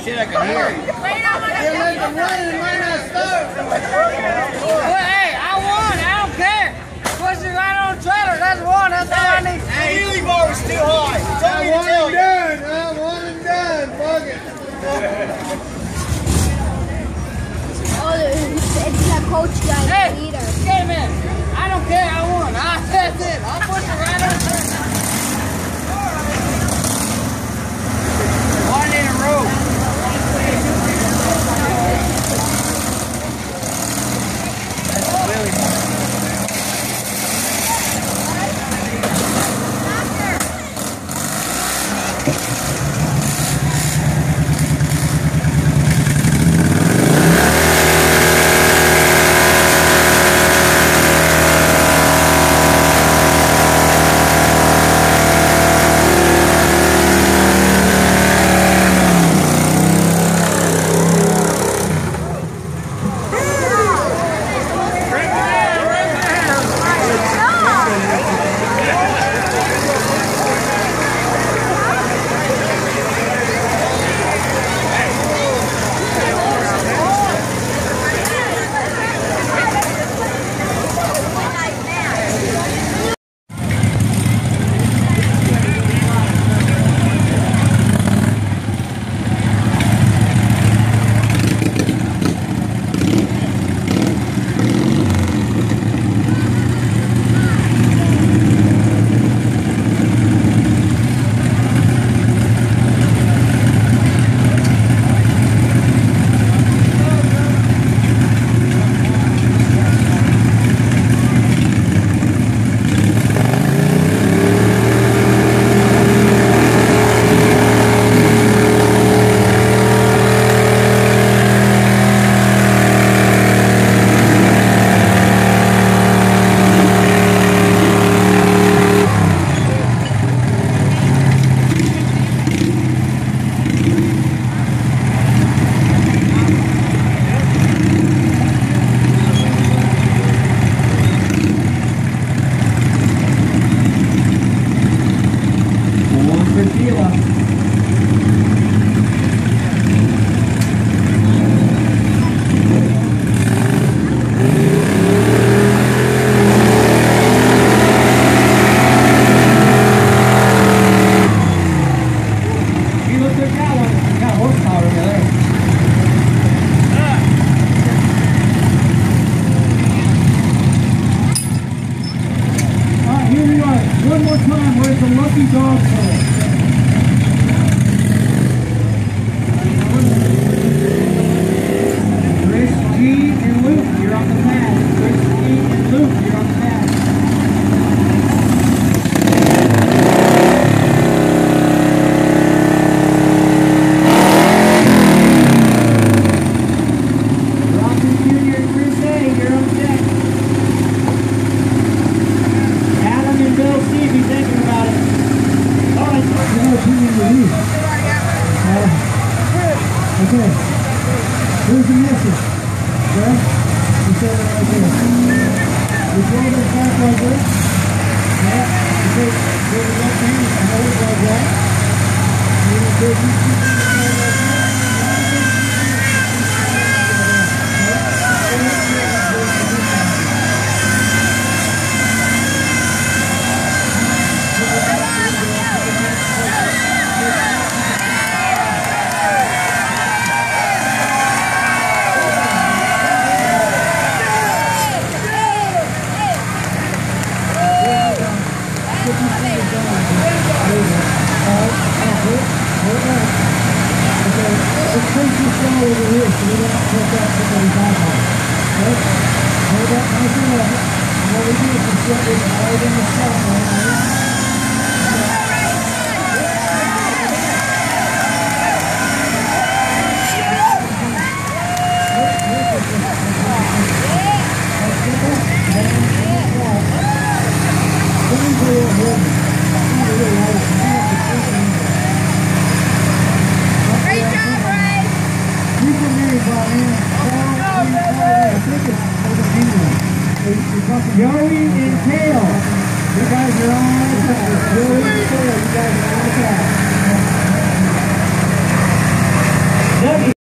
shit, I can hear you. You let them run and might not start. Well, hey, I won. I don't care. Push it right on the trailer. That's one. That's all I need. The wheelie bar was too high. I'm one and done. I'm one and done. Fuck it. Oh, it's that coach guy. Hey, get him in. I don't care. I won. That's it. I'll push it right on the trailer. One in a row. That's really fun. Joey and Tail. You guys are on the track. Joey and Tail, you guys are on the track. Love you.